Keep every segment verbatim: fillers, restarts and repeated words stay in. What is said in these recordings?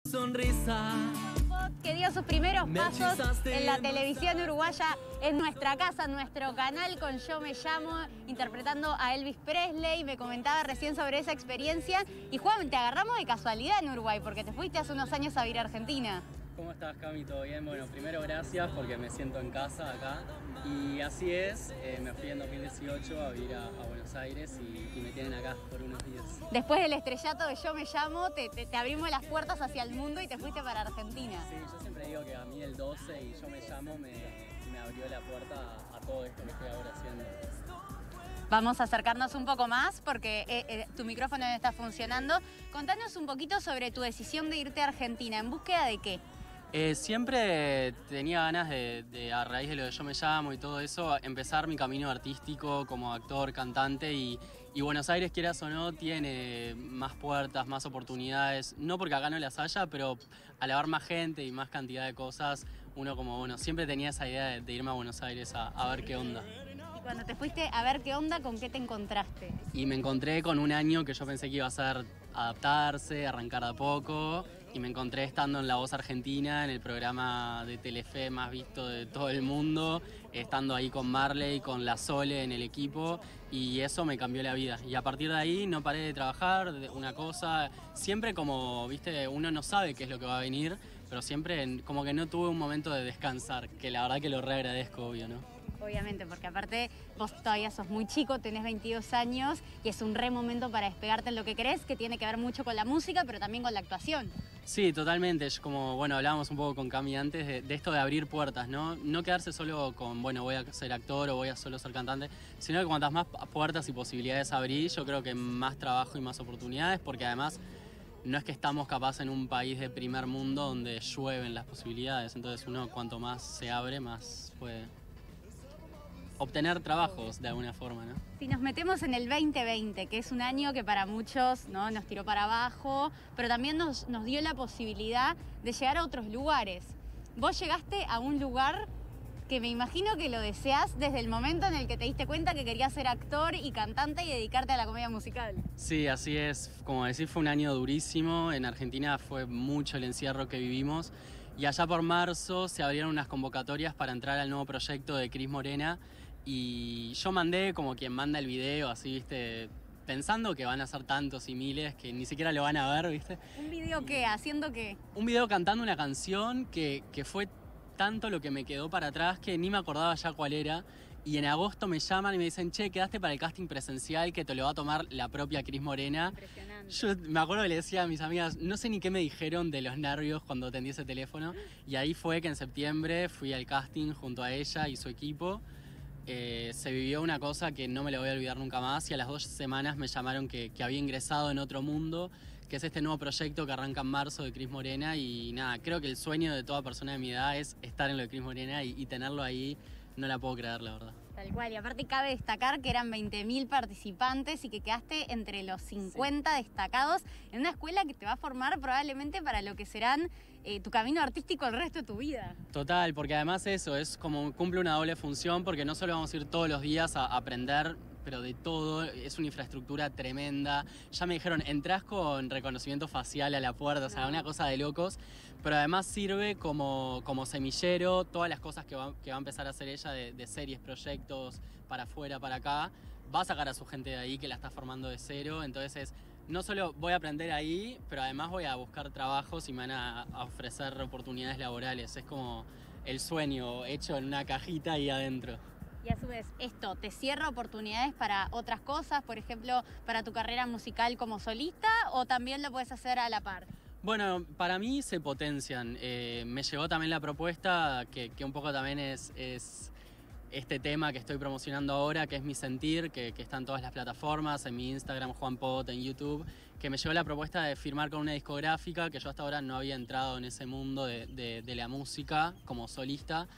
Sonrisa. Que dio sus primeros pasos en la televisión uruguaya, en nuestra casa, en nuestro canal, con Yo Me Llamo, interpretando a Elvis Presley. Me comentaba recién sobre esa experiencia. Y Juan, te agarramos de casualidad en Uruguay, porque te fuiste hace unos años a vivir a Argentina. ¿Cómo estás, Cami? ¿Todo bien? Bueno, primero gracias porque me siento en casa acá. Y así es, eh, me fui en dos mil dieciocho a vivir a, a Buenos Aires y, y me tienen acá por unos días. Después del estrellato de Yo Me Llamo, te, te, te abrimos las puertas hacia el mundo y te fuiste para Argentina. Sí, yo siempre digo que a mí el doce y Yo Me Llamo me, me abrió la puerta a, a todo esto que estoy ahora haciendo. Vamos a acercarnos un poco más porque eh, eh, tu micrófono no está funcionando. Contanos un poquito sobre tu decisión de irte a Argentina. ¿En búsqueda de qué? Eh, siempre tenía ganas de, de, a raíz de lo de Yo Me Llamo y todo eso, empezar mi camino artístico como actor, cantante y, y Buenos Aires, quieras o no, tiene más puertas, más oportunidades, no porque acá no las haya, pero al haber más gente y más cantidad de cosas, uno como, bueno, siempre tenía esa idea de, de irme a Buenos Aires a, a ver qué onda. Y cuando te fuiste a ver qué onda, ¿con qué te encontraste? Y me encontré con un año que yo pensé que iba a ser adaptarse, arrancar de a poco. Y me encontré estando en La Voz Argentina, en el programa de Telefe más visto de todo el mundo, estando ahí con Marley, con La Sole en el equipo, y eso me cambió la vida. Y a partir de ahí no paré de trabajar, de una cosa, siempre como, viste, uno no sabe qué es lo que va a venir, pero siempre como que no tuve un momento de descansar, que la verdad que lo re agradezco, obvio, ¿no? Obviamente, porque aparte vos todavía sos muy chico, tenés veintidós años y es un re momento para despegarte en lo que querés, que tiene que ver mucho con la música, pero también con la actuación. Sí, totalmente. Es como, bueno, hablábamos un poco con Cami antes de, de esto de abrir puertas, ¿no? No quedarse solo con, bueno, voy a ser actor o voy a solo ser cantante, sino que cuantas más puertas y posibilidades abrí, yo creo que más trabajo y más oportunidades, porque además no es que estamos capaz en un país de primer mundo donde llueven las posibilidades, entonces uno cuanto más se abre, más puede obtener trabajos de alguna forma, ¿no? Si nos metemos en el veinte veinte, que es un año que para muchos, ¿no?, nos tiró para abajo, pero también nos, nos dio la posibilidad de llegar a otros lugares. Vos llegaste a un lugar que me imagino que lo deseás desde el momento en el que te diste cuenta que querías ser actor y cantante y dedicarte a la comedia musical. Sí, así es. Como decís, fue un año durísimo. En Argentina fue mucho el encierro que vivimos. Y allá por marzo se abrieron unas convocatorias para entrar al nuevo proyecto de Cris Morena. Y yo mandé como quien manda el video, así, viste, pensando que van a ser tantos y miles que ni siquiera lo van a ver, viste. ¿Un video qué? ¿Haciendo qué? Un video cantando una canción que, que fue tanto lo que me quedó para atrás que ni me acordaba ya cuál era. Y en agosto me llaman y me dicen, che, quedaste para el casting presencial que te lo va a tomar la propia Cris Morena. Impresionante. Yo me acuerdo que le decía a mis amigas, no sé ni qué me dijeron de los nervios cuando atendí ese teléfono. Y ahí fue que en septiembre fui al casting junto a ella y su equipo. Eh, se vivió una cosa que no me la voy a olvidar nunca más y a las dos semanas me llamaron que, que había ingresado en Otro Mundo, que es este nuevo proyecto que arranca en marzo de Cris Morena y nada, creo que el sueño de toda persona de mi edad es estar en lo de Cris Morena y, y tenerlo ahí, no la puedo creer, la verdad. Tal cual, y aparte cabe destacar que eran veinte mil participantes y que quedaste entre los cincuenta sí. destacados en una escuela que te va a formar probablemente para lo que serán eh, tu camino artístico el resto de tu vida. Total, porque además eso es como cumple una doble función porque no solo vamos a ir todos los días a aprender, pero de todo, es una infraestructura tremenda. Ya me dijeron, entrás con reconocimiento facial a la puerta, o sea, no. una cosa de locos, pero además sirve como, como semillero, todas las cosas que va, que va a empezar a hacer ella de, de series, proyectos, para afuera, para acá, va a sacar a su gente de ahí que la está formando de cero, entonces es, no solo voy a aprender ahí, pero además voy a buscar trabajos y me van a, a ofrecer oportunidades laborales, es como el sueño hecho en una cajita ahí adentro. Y a su vez, ¿esto te cierra oportunidades para otras cosas? Por ejemplo, para tu carrera musical como solista, ¿o también lo puedes hacer a la par? Bueno, para mí se potencian. Eh, me llegó también la propuesta, que, que un poco también es, es este tema que estoy promocionando ahora, que es Mi Sentir, que, que está en todas las plataformas, en mi Instagram, Juan Pot, en YouTube, que me llegó la propuesta de firmar con una discográfica, que yo hasta ahora no había entrado en ese mundo de, de, de la música como solista.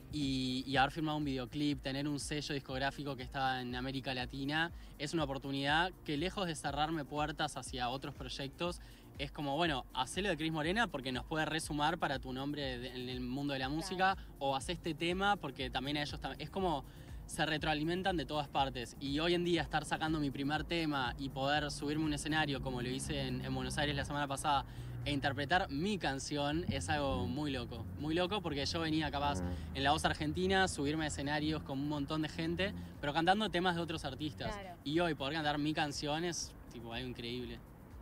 Y, y haber firmado un videoclip, tener un sello discográfico que está en América Latina, es una oportunidad que lejos de cerrarme puertas hacia otros proyectos, es como, bueno, hacelo de Cris Morena porque nos puede resumar para tu nombre de, en el mundo de la música, claro. O haz este tema porque también a ellos también. Es como, se retroalimentan de todas partes. Y hoy en día estar sacando mi primer tema y poder subirme a un escenario como lo hice en, en Buenos Aires la semana pasada, e interpretar mi canción es algo muy loco. Muy loco porque yo venía capaz en La Voz Argentina, subirme a escenarios con un montón de gente, pero cantando temas de otros artistas. Claro. Y hoy poder cantar mi canción es tipo algo increíble.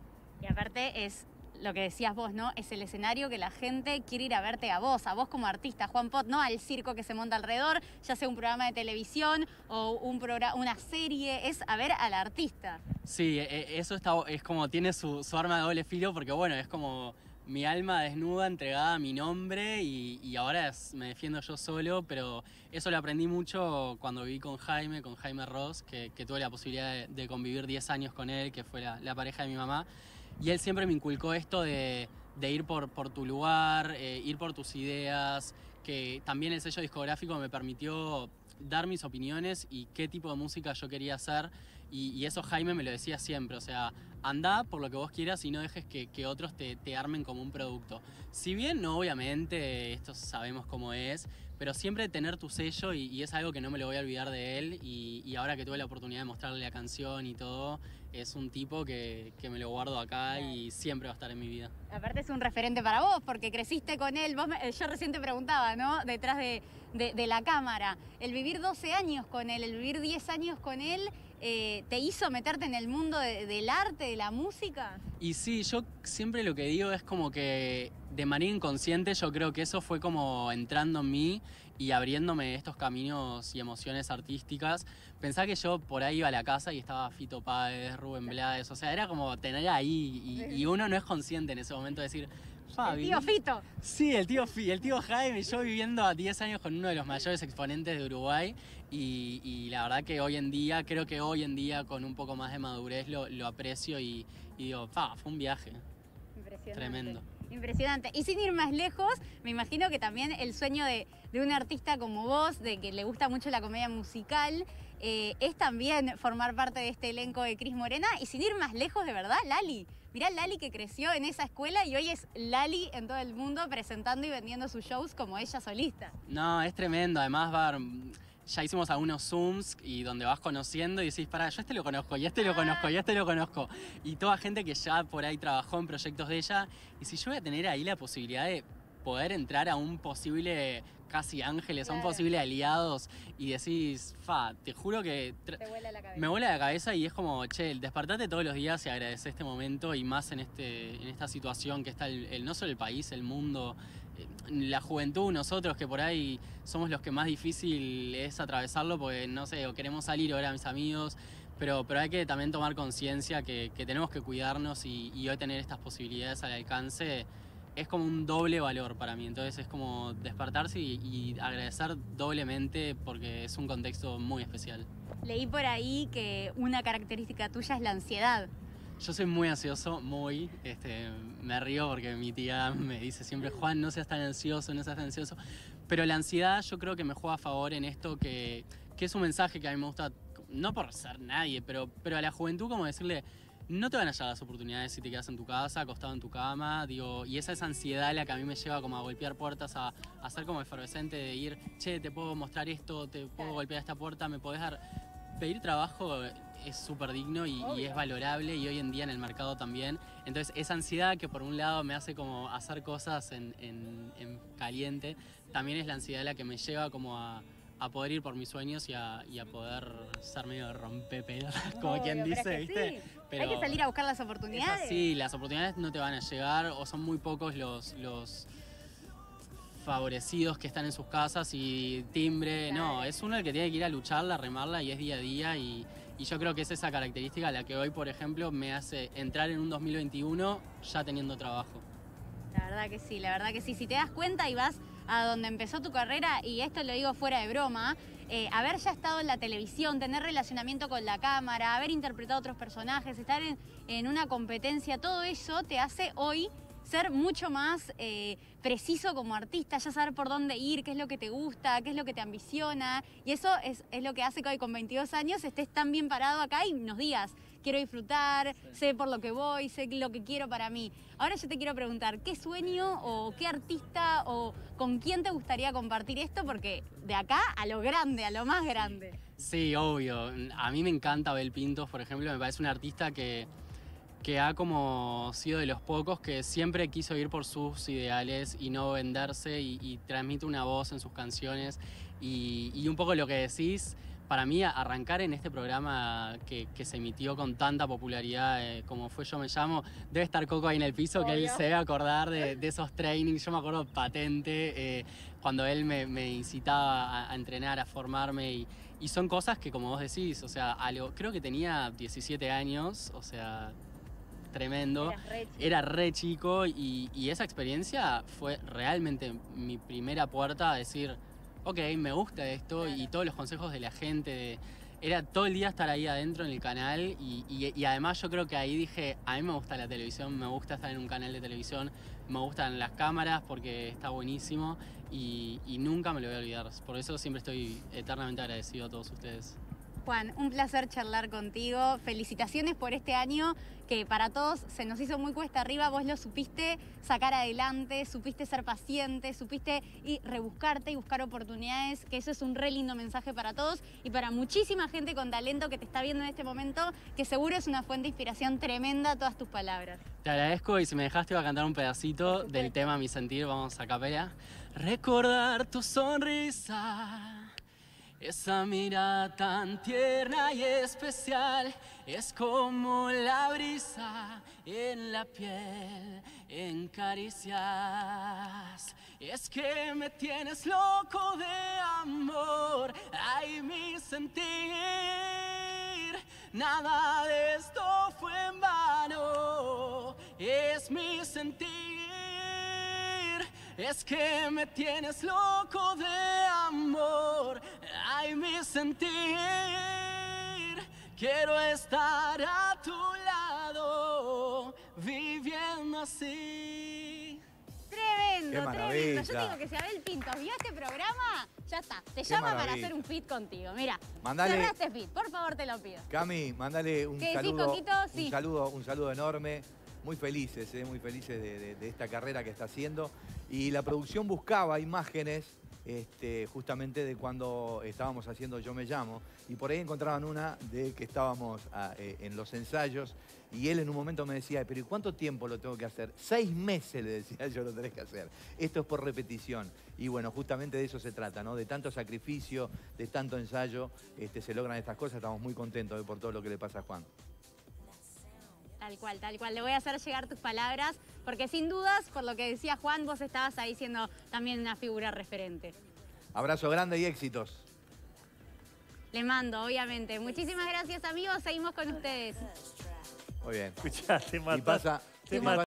Y aparte es lo que decías vos, ¿no? Es el escenario que la gente quiere ir a verte a vos, a vos como artista, Juan Pot, no al circo que se monta alrededor, ya sea un programa de televisión o un programa, una serie, es a ver al artista. Sí, eso está, es como tiene su, su arma de doble filo porque bueno, es como mi alma desnuda entregada a mi nombre y, y ahora es, me defiendo yo solo, pero eso lo aprendí mucho cuando viví con Jaime, con Jaime Ross, que, que tuve la posibilidad de, de convivir diez años con él, que fue la, la pareja de mi mamá. Y él siempre me inculcó esto de, de ir por, por tu lugar, eh, ir por tus ideas, que también el sello discográfico me permitió dar mis opiniones y qué tipo de música yo quería hacer. Y, y eso Jaime me lo decía siempre, o sea, andá por lo que vos quieras y no dejes que, que otros te, te armen como un producto. Si bien, no, obviamente, esto sabemos cómo es, pero siempre tener tu sello y, y es algo que no me lo voy a olvidar de él y, y ahora que tuve la oportunidad de mostrarle la canción y todo, es un tipo que, que me lo guardo acá y siempre va a estar en mi vida. Aparte es un referente para vos porque creciste con él, vos me, yo recién te preguntaba, ¿no? Detrás de, de, de la cámara, el vivir doce años con él, el vivir diez años con él, eh, ¿te hizo meterte en el mundo de, del arte, de la música? Y sí, yo siempre lo que digo es como que de manera inconsciente yo creo que eso fue como entrando en mí y abriéndome estos caminos y emociones artísticas. Pensá que yo por ahí iba a la casa y estaba Fito Páez, Rubén Blades, o sea, era como tener ahí y, y uno no es consciente en ese momento de decir... El tío Fito. Sí, el tío, el tío Jaime, yo viviendo a diez años con uno de los mayores exponentes de Uruguay y, y la verdad que hoy en día, creo que hoy en día con un poco más de madurez lo, lo aprecio y, y digo, fa, fue un viaje. Impresionante. Tremendo. Impresionante. Y sin ir más lejos, me imagino que también el sueño de, de un artista como vos, de que le gusta mucho la comedia musical, eh, es también formar parte de este elenco de Cris Morena. Y sin ir más lejos, de verdad, Lali. Mirá Lali que creció en esa escuela y hoy es Lali en todo el mundo presentando y vendiendo sus shows como ella solista. No, es tremendo. Además, va, ya hicimos algunos Zooms y donde vas conociendo y decís, pará, yo este lo conozco, y este lo conozco, y este lo conozco. Y toda gente que ya por ahí trabajó en proyectos de ella. Y si yo voy a tener ahí la posibilidad de poder entrar a un posible casi ángeles, claro, a un posible aliados y decís, fa, te juro que te vuela la cabeza. Me vuela la cabeza y es como, che, despertate todos los días y agradecé este momento y más en, este, en esta situación que está el, el, no solo el país, el mundo, eh, la juventud, nosotros que por ahí somos los que más difícil es atravesarlo porque, no sé, o queremos salir o ver a mis amigos, pero, pero hay que también tomar conciencia que, que tenemos que cuidarnos y, y hoy tener estas posibilidades al alcance es como un doble valor para mí, entonces es como despertarse y, y agradecer doblemente porque es un contexto muy especial. Leí por ahí que una característica tuya es la ansiedad. Yo soy muy ansioso, muy, este, me río porque mi tía me dice siempre, Juan, no seas tan ansioso, no seas tan ansioso, pero la ansiedad yo creo que me juega a favor en esto que, que es un mensaje que a mí me gusta, no por ser nadie, pero, pero a la juventud como decirle, no te van a llegar las oportunidades si te quedas en tu casa, acostado en tu cama, digo, y esa es ansiedad la que a mí me lleva como a golpear puertas, a, a ser como efervescente de ir, che, te puedo mostrar esto, te puedo golpear esta puerta, me podés dar... Pedir trabajo es súper digno y, y es valorable y hoy en día en el mercado también. Entonces esa ansiedad que por un lado me hace como hacer cosas en, en, en caliente, también es la ansiedad la que me lleva como a... a poder ir por mis sueños y a, y a poder ser medio rompepelotas, como Obvio, quien dice, pero es que ¿viste? Sí. Pero hay que salir a buscar las oportunidades. Sí, las oportunidades no te van a llegar o son muy pocos los, los favorecidos que están en sus casas y timbre, claro. No, es uno el que tiene que ir a lucharla, a remarla y es día a día y, y yo creo que es esa característica la que hoy, por ejemplo, me hace entrar en un dos mil veintiuno ya teniendo trabajo. La verdad que sí, la verdad que sí. Si te das cuenta y vas a donde empezó tu carrera, y esto lo digo fuera de broma, eh, haber ya estado en la televisión, tener relacionamiento con la cámara, haber interpretado otros personajes, estar en, en una competencia, todo eso te hace hoy ser mucho más eh, preciso como artista, ya saber por dónde ir, qué es lo que te gusta, qué es lo que te ambiciona, y eso es, es lo que hace que hoy con veintidós años estés tan bien parado acá y nos digas, quiero disfrutar, sí. Sé por lo que voy, sé lo que quiero para mí. Ahora yo te quiero preguntar, ¿qué sueño o qué artista o con quién te gustaría compartir esto? Porque de acá a lo grande, a lo más grande. Sí, obvio. A mí me encanta Abel Pintos, por ejemplo, me parece un artista que que ha como sido de los pocos que siempre quiso ir por sus ideales y no venderse y, y transmite una voz en sus canciones y, y un poco lo que decís, para mí arrancar en este programa que, que se emitió con tanta popularidad eh, como fue Yo Me Llamo, debe estar Coco ahí en el piso, obvio, que él se debe acordar de, de esos trainings, yo me acuerdo patente, eh, cuando él me, me incitaba a, a entrenar, a formarme y, y son cosas que como vos decís, o sea, algo, creo que tenía diecisiete años, o sea... tremendo, re era re chico y, y esa experiencia fue realmente mi primera puerta a decir, ok, me gusta esto, claro. Y todos los consejos de la gente, de, era todo el día estar ahí adentro en el canal y, y, y además yo creo que ahí dije, a mí me gusta la televisión, me gusta estar en un canal de televisión, me gustan las cámaras porque está buenísimo y, y nunca me lo voy a olvidar, por eso siempre estoy eternamente agradecido a todos ustedes. Juan, un placer charlar contigo. Felicitaciones por este año que para todos se nos hizo muy cuesta arriba. Vos lo supiste sacar adelante, supiste ser paciente, supiste y rebuscarte y buscar oportunidades, que eso es un re lindo mensaje para todos y para muchísima gente con talento que te está viendo en este momento, que seguro es una fuente de inspiración tremenda todas tus palabras. Te agradezco y si me dejaste iba a cantar un pedacito del tema Mi Sentir, vamos a capela. Recordar tu sonrisa. Esa mirada tan tierna y especial es como la brisa en la piel, en caricias. Es que me tienes loco de amor, ay, mi sentir. Nada de esto fue en vano, es mi sentir. Es que me tienes loco de amor, ay, mi sentir. Quiero estar a tu lado, viviendo así. Tremendo, tremendo. Yo digo que si Abel Pintos vio este programa, ya está. Te llama maravilla. Para hacer un feat contigo. Mira, cerraste feat, por favor te lo pido. Cami, mandale un ¿Qué saludo, decís, Coquito? Sí. un saludo, un saludo enorme. Muy felices, eh, muy felices de, de, de esta carrera que está haciendo. Y la producción buscaba imágenes este, justamente de cuando estábamos haciendo Yo Me Llamo. Y por ahí encontraban una de que estábamos a, eh, en los ensayos. Y él en un momento me decía, pero ¿y cuánto tiempo lo tengo que hacer? Seis meses, le decía yo, lo tenés que hacer. Esto es por repetición. Y bueno, justamente de eso se trata, ¿no? De tanto sacrificio, de tanto ensayo, este, se logran estas cosas. Estamos muy contentos eh, por todo lo que le pasa a Juan. Tal cual, tal cual. Le voy a hacer llegar tus palabras, porque sin dudas, por lo que decía Juan, vos estabas ahí siendo también una figura referente. Abrazo grande y éxitos. Le mando, obviamente. Muchísimas gracias, amigos. Seguimos con ustedes. Muy bien. Escuchá, te y pasa, te y pasa